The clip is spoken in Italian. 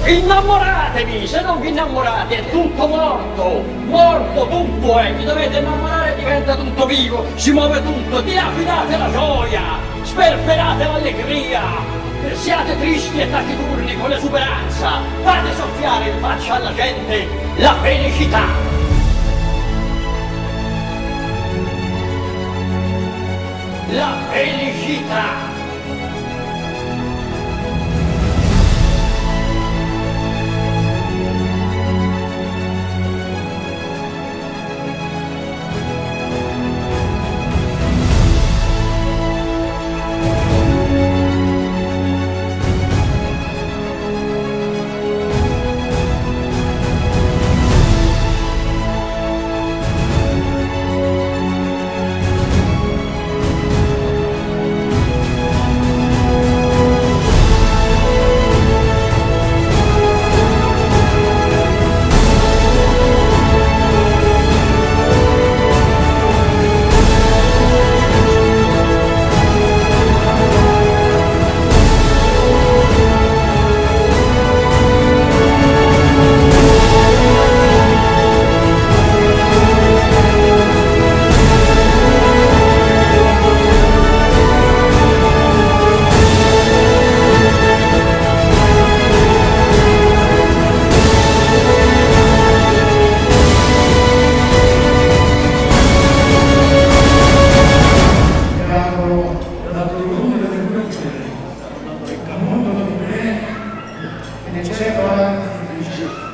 Innamoratevi, se non vi innamorate è tutto morto, morto tutto è, vi dovete innamorare e diventa tutto vivo, si muove tutto, dilapidate la gioia, sperperate l'allegria, siate tristi e taciturni con l'esuberanza, fate soffiare in faccia alla gente la felicità. La felicità. C'è